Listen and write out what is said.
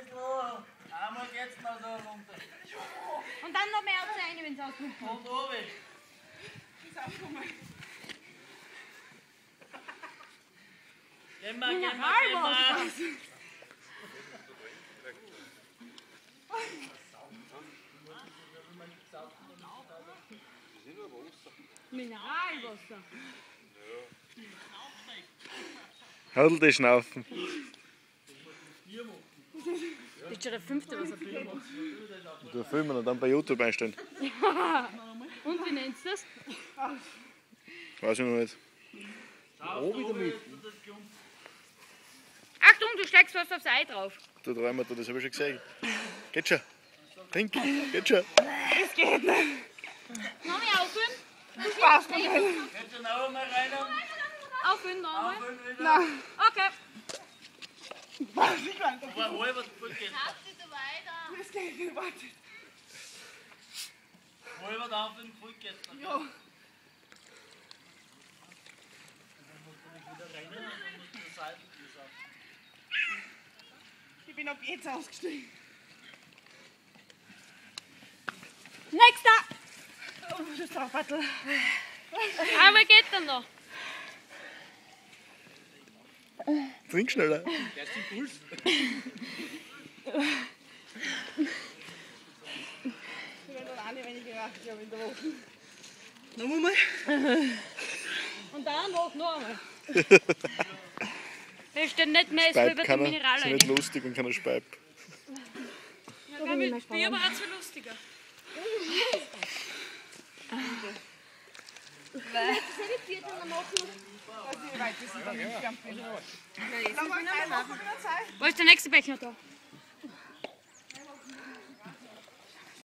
Einmal geht's noch so runter. Und dann noch mehr rein, wenn es auskommt. Und oben. Gehen wir, gehen wir, gehen wir. Mineralwasser. Hörl die Schnaufen. Das ist schon der 5., was er filmt. Du filmen und dann bei YouTube einstellen. Und wie nennst du das? Weiß ich noch nicht. Achtung, du steigst fast aufs Ei drauf. Du Träumer, das habe ich schon gesehen. Geht schon. Trink, geht schon. Das geht nicht. Noch mehr auffüllen? Das passt nicht. Kannst du noch einmal rein? Auffüllen noch einmal? Auffüllen wieder. Nein. Okay. Aber halber gut geht. Das geht nicht, warte. Halber da auffüllen, gut geht. Ja. Ich bin ab jetzt ausgestiegen. Nächster! Oh, das ist auch Battle. Aber geht dann noch. Trink schneller. Erst Impuls. Ich werde dann auch nicht weniger gemacht, ich habe in der Woche. Noch einmal. Und dann noch einmal. Das ist dann nicht mehr so Speib über die kann er, Mineral ist rein. nicht lustig und keiner Speib. Ja, mit Bier war es viel lustiger. Wie weit ist es dann entfernt bin. Nein, jetzt ist wieder Zeit. Wo ist der nächste Becher da?